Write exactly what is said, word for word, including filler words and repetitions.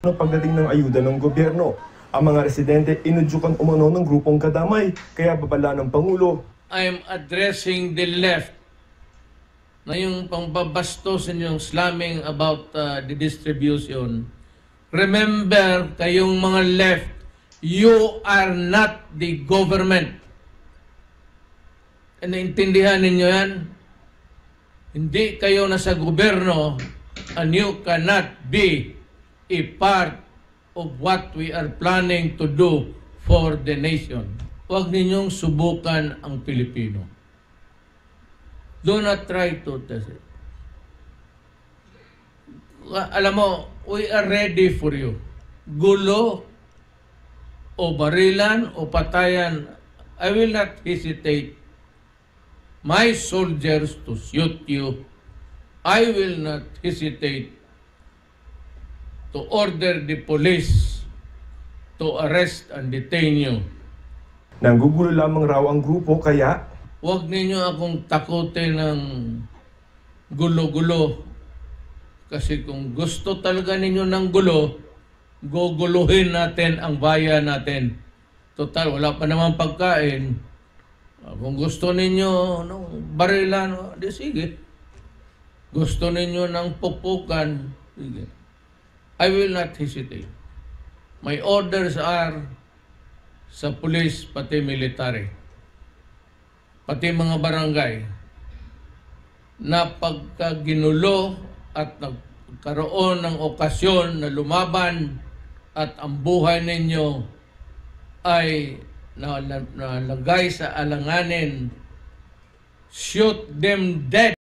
Pagdating ng ayuda ng gobyerno, ang mga residente inudyukan umano ng grupong kadamay, kaya babala ng Pangulo. I'm addressing the left na yung pangbabastos ninyong slamming about uh, the distribution. Remember, kayong mga left, you are not the government. E naintindihan ninyo yan? Hindi kayo nasa gobyerno and you cannot be a part of what we are planning to do for the nation. Huwag ninyong subukan ang Pilipino. Do not try to test it. Alam mo, we are ready for you. Gulo o barilan o patayan, I will not hesitate my soldiers to shoot you. I will not hesitate to order the police to arrest and detain you. Nanggugulo lamang raw ang grupo, kaya huwag ninyo akong takutin ng gulo-gulo. Kasi kung gusto talaga ninyo ng gulo, guguluhin natin ang bayan natin. Total, wala pa naman pagkain. Kung gusto ninyo ng barilan, di sige. Gusto ninyo ng pupukan, sige. I will not hesitate. My orders are sa police, pati military, pati mga barangay, na pagka ginulo at nagkaroon ng okasyon na lumaban at ang buhay ninyo ay nalagay sa alanganin, shoot them dead.